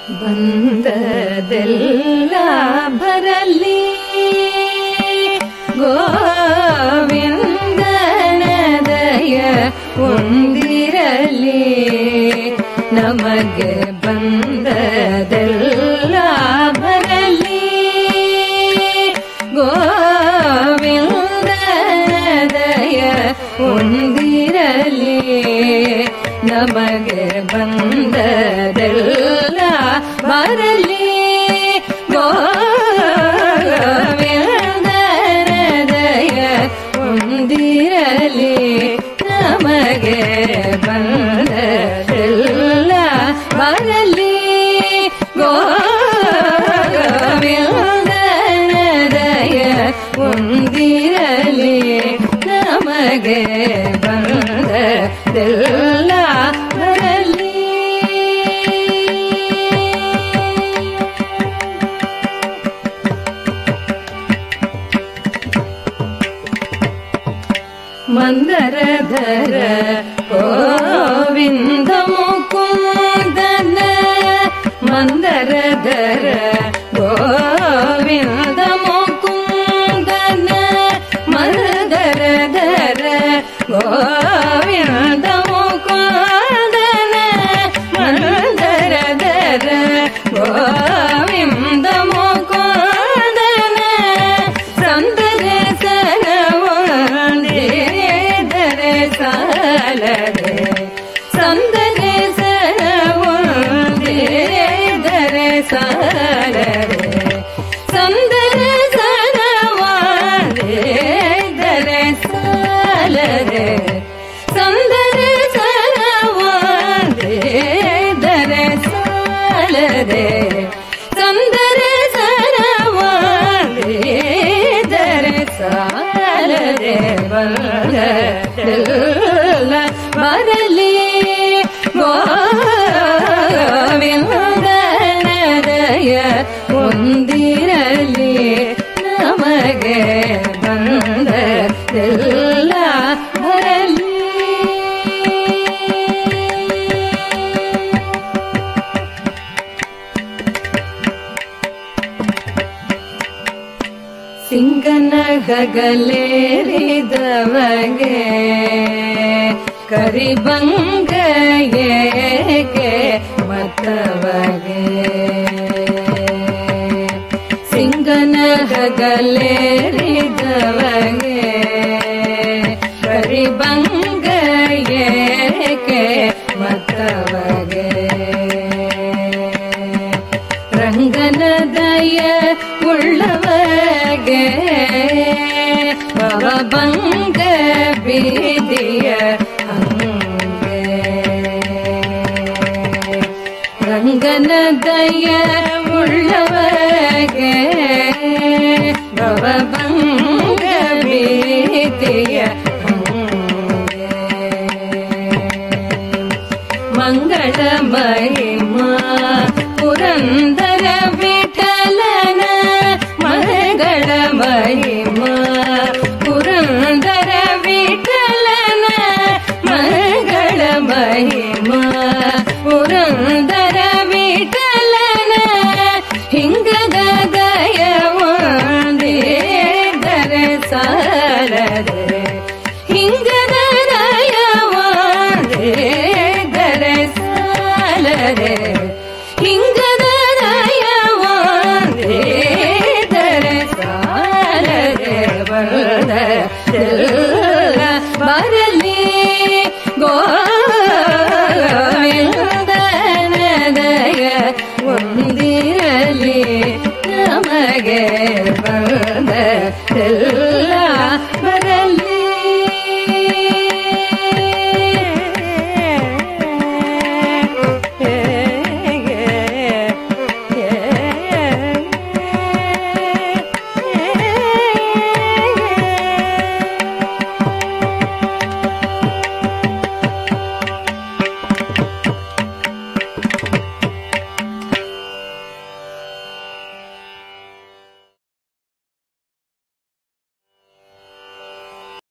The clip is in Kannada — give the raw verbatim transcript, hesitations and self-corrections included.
ಬಂದದೆಲ್ಲ ಬರಲಿ ಗೋವಿಂದನ ದಯ ಹೊಂದಿರಲಿ ನಮಗೆ ಬಂದದೆಲ್ಲ ಬರಲಿ ಗೋವಿಂದನ ದಯ ಹೊಂದಿರಲಿ ನಮಗೆ ಬಂದದೆಲ್ಲ ಬರಲಿ ಗೋವಿಂದನ ದಯ ಹೊಂದಿರಲಿ ನಮಗೆ ಬಂದದೆಲ್ಲ ಬರಲಿ ಗೋವಿಂದನ ದಯ ಹೊಂದಿರಲಿ ನಮಗೆ ಬಂದದೆಲ್ಲ ಬರಲಿ. ಮಂದರಧರ ಗೋವಿಂದ ಮುಕುಂದನ ಮಂದರಧರ ಗೋವಿಂದ ಮುಕುಂದನ ಮಂದರಧರ ಗೋವಿಂದ ಮುಕುಂದನ ಮಂದರಧರ ಗೋವಿಂದ ಮುಕುಂದನ ಸಂದರ್ಶನ ವಂದಿದರೆ ಸಾಲದೆ ಸಂದರ್ಶನ ವಂದಿದರೆ ಸಾಲದೆ ಸಂದರ್ಶನ ವಂದಿದರೆ ಸಾಲದೆ ಸಂದರ್ಶನ ವಂದಿದರೆ ಸಾಲದೆ ಸಂದರ್ಶನ ವಂದಿದರೆ ಸಾಲದೆ ಬಂದದೆಲ್ಲ ಬರಲಿ ಗೋವಿಂದನ ದಯ ಹೊಂದಿರಲಿ ನಮಗೆ ಬಂದದೆಲ್ಲ ಬರಲಿ. ಸಿಂಗನ ಗಗಲೇರಿದವಗೆ ಕರಿಬಂಗ ಏಕೆ ಮತ್ತವಗೆ ಸಿಂಗನ ಗಗಲೇರಿದವಗೆ ಕರಿಬಂಗ ಏಕೆ ಮತ್ತವಗೆ ರಂಗನ ದಯ ಉಳ್ಳವಗೆ ಭವಭಂಗ ಬೀದಿಯ ಹಂಗೆ ರಂಗನ ದಯ ಉಳ್ಳವಗೆ ಭವಭಂಗ ಬೀದಿಯ ಹಂಗೆ ಮಂಗಳ ಮಹಿಮಾ ಪುರಂದರ ವಿಠಲನ ಮಂಗಳ ಮಹಿಮಾ ಪುರಂದರ ವಿಠಲನ ಮಂಗಳ ಮಹಿಮಾ ಪುರಂದರ